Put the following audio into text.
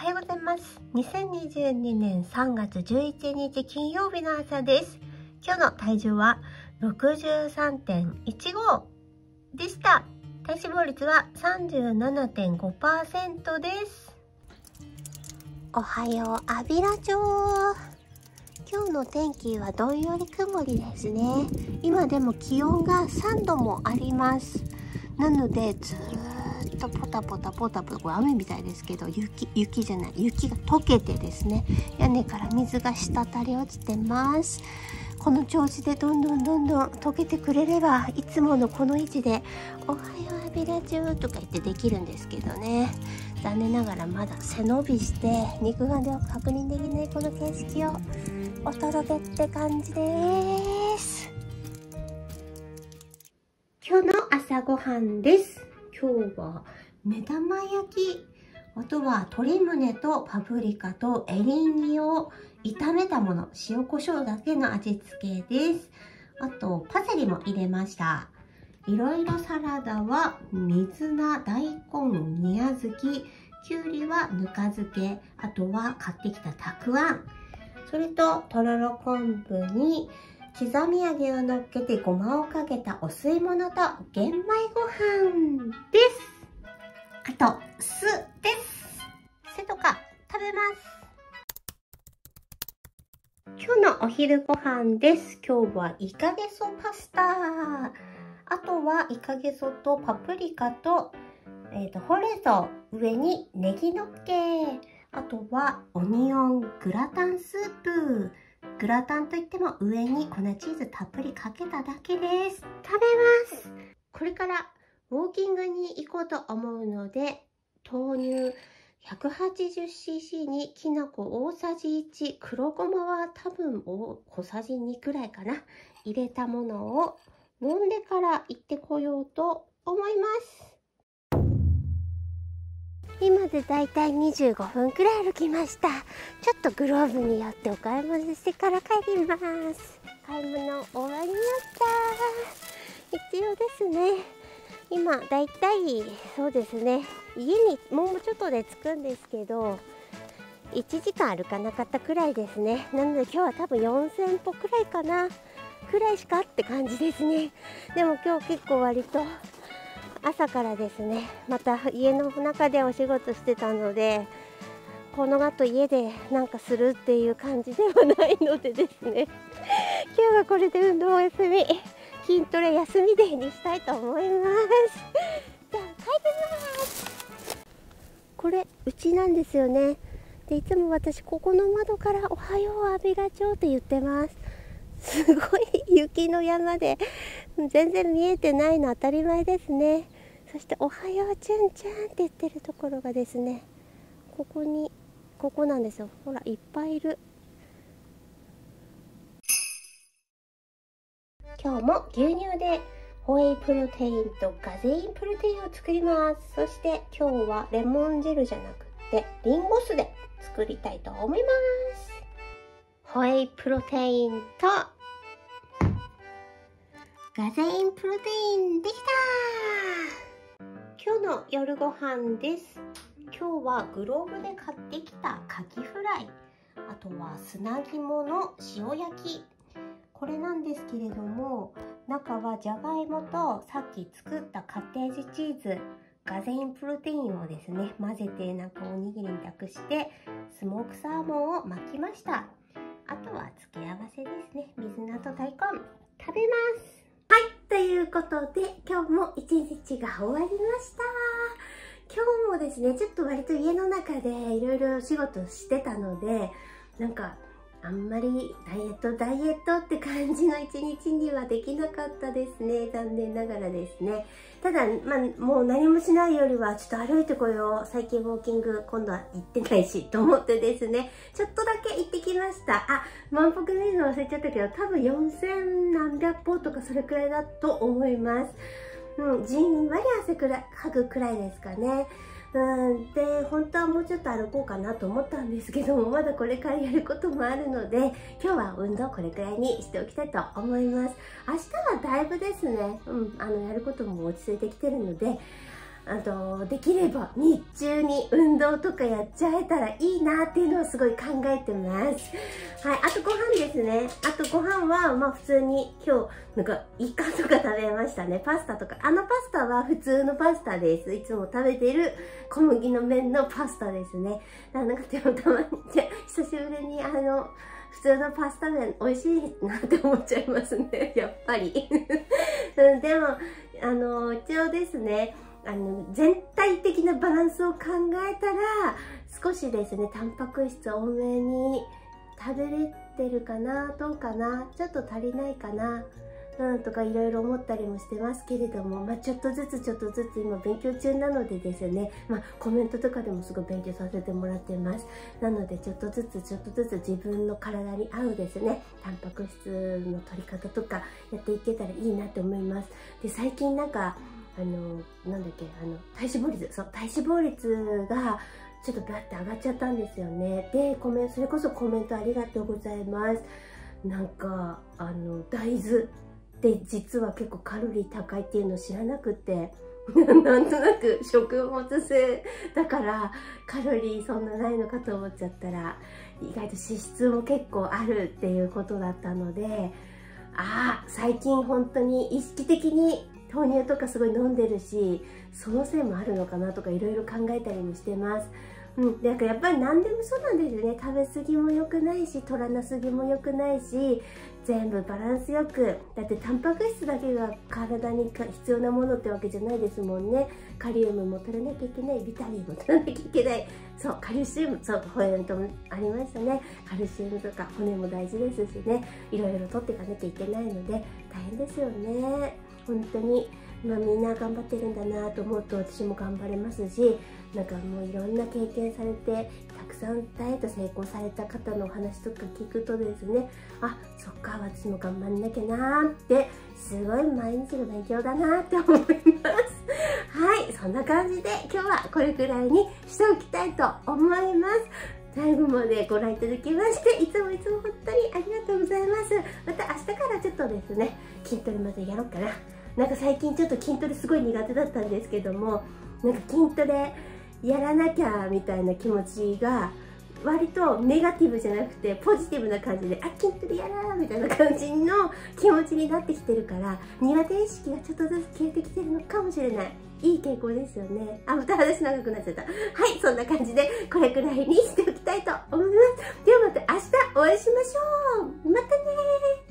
はようございます。2022年3月11日金曜日の朝です。今日の体重は 63.15 でした。体脂肪率は 37.5% です。おはよう、アビラ町。今日の天気はどんより曇りですね。今でも気温が3度もあります。なのでずーっとポタポタポタポタ、これ雨みたいですけど、雪じゃない、雪が溶けてですね、屋根から水が滴り落ちてます。この調子でどんどん溶けてくれれば、いつものこの位置でおはようアビラチューとか言ってできるんですけどね。残念ながらまだ背伸びして肉眼では確認できないこの景色をお届けって感じです。今日の朝ごはんです。今日は目玉焼き、あとは鶏胸とパプリカとエリンギを炒めたもの、塩コショウだけの味付けです。あとパセリも入れました。いろいろサラダは水菜、大根、宮漬き、きゅうりはぬか漬け、あとは買ってきたたくあん、それととろろ昆布に刻み揚げを乗っけてごまをかけたお吸い物と玄米ご飯です。あと酢です。酢とか食べます。今日のお昼ご飯です。今日はイカゲソパスタ、あとはイカゲソとパプリカと、ほうれん草、上にネギのっけ、あとはオニオングラタンスープ。グラタンといっても上に粉チーズたっぷりかけただけです。食べます。これからウォーキングに行こうと思うので、豆乳 180cc にきな粉大さじ1、黒ごまは多分小さじ2くらいかな、入れたものを飲んでから行ってこようと思います。今でだいたい25分くらい歩きました。ちょっとグローブによってお買い物してから帰ります。買い物終わりました。一応ですね、今だいたいそうですね、家にもうちょっとで着くんですけど、1時間歩かなかったくらいですね。なので今日は多分4000歩くらいかな、くらいしかって感じですね。でも今日結構割と朝からですね、また家の中でお仕事してたので、この後家でなんかするっていう感じではないのでですね、今日はこれで運動お休み、筋トレ休みデーにしたいと思います。じゃあ帰ります。これうちなんですよね。でいつも私ここの窓からおはようアビラ町って言ってます。すごい雪の山で全然見えてないの当たり前ですね。そしておはようちゅんちゃんって言ってるところがですね、ここなんですよ。ほらいっぱいいる。今日も牛乳でホエイプロテインとガゼインプロテインを作ります。そして今日はレモン汁じゃなくってリンゴ酢で作りたいと思います。ホエイプロテインとガゼインプロテインできた。今日の夜ご飯です。今日はグローブで買ってきたカキフライ、あとは砂肝の塩焼き、これなんですけれども、中はじゃがいもとさっき作ったカテージチーズ、ガゼインプロテインをですね混ぜてなんかおにぎりに託してスモークサーモンを巻きました。あとは付け合わせですね。水菜と大根食べます。はい、ということで今日も一日が終わりました。今日もですね、ちょっと割と家の中でいろいろ仕事してたので、なんかあんまりダイエットって感じの一日にはできなかったですね。残念ながらですね。ただ、もう何もしないよりはちょっと歩いてこよう。最近ウォーキング今度は行ってないしと思ってですね、ちょっとだけ行ってきました。あ、満腹見るの忘れちゃったけど、多分4000何百歩とかそれくらいだと思います。じんわり汗かくくらいですかね。で本当はもうちょっと歩こうかなと思ったんですけども、まだこれからやることもあるので、今日は運動これくらいにしておきたいと思います。明日はだいぶですね、やることも落ち着いてきてるので、 できれば日中に運動とかやっちゃえたらいいなっていうのをすごい考えてます。はい、あとご飯ですね。あとご飯は、まあ普通に今日、なんかイカとか食べましたね。パスタとか。パスタは普通のパスタです。いつも食べている小麦の麺のパスタですね。なんかでもたまに、久しぶりに普通のパスタ麺美味しいなって思っちゃいますね。やっぱり。でも、一応ですね、全体的なバランスを考えたら、少しですね、タンパク質多めに食べれてるかな、どうかな、ちょっと足りないかな、とかいろいろ思ったりもしてますけれども、ちょっとずつ今勉強中なのでですね、コメントとかでもすごい勉強させてもらってます。なのでちょっとずつ自分の体に合うですね、タンパク質の取り方とかやっていけたらいいなと思います。で、最近なんか、なんだっけ、体脂肪率、そう、体脂肪率が、ちょっとバッて上がっちゃったんですよね。で、それこそコメントありがとうございます。なんか、大豆って実は結構カロリー高いっていうのを知らなくて、なんとなく食物性だからカロリーそんなないのかと思っちゃったら、意外と脂質も結構あるっていうことだったので、最近本当に意識的に豆乳とかすごい飲んでるし、そのせいもあるのかなとかいろいろ考えたりもしてます。なんかやっぱり何でもそうなんですね。食べ過ぎも良くないし、取らなすぎも良くないし、全部バランスよく。だってタンパク質だけが体に必要なものってわけじゃないですもんね。カリウムも取らなきゃいけない、ビタミンも取らなきゃいけない。そう、カルシウム、そう、コメントもありましたね。カルシウムとか骨も大事ですしね。いろいろ取っていかなきゃいけないので、大変ですよね。本当に。みんな頑張ってるんだなと思うと私も頑張れますし、なんかもういろんな経験されてたくさんダイエット成功された方のお話とか聞くとですね、そっか、私も頑張んなきゃなーってすごい毎日の勉強だなって思います。はい、そんな感じで今日はこれくらいにしておきたいと思います。最後までご覧いただきましていつも本当にありがとうございます。また明日からちょっとですね、筋トレまでやろうかな。なんか最近ちょっと筋トレすごい苦手だったんですけども、なんか筋トレやらなきゃみたいな気持ちが割とネガティブじゃなくてポジティブな感じで、筋トレやらーみたいな感じの気持ちになってきてるから、苦手意識がちょっとずつ消えてきてるのかもしれない。いい傾向ですよね。また話長くなっちゃった。はい、そんな感じでこれくらいにしておきたいと思います。ではまた明日お会いしましょう。またねー。